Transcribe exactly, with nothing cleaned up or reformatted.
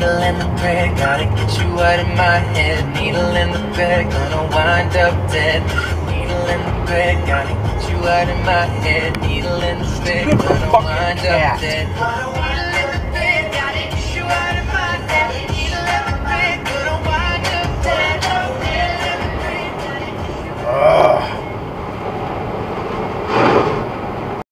Needle in the thread, gotta get you out of my head. Needle in the thread, gonna wind up dead. Needle in the thread, gotta get you out of my head. Needle in the thread, gonna wind up dead.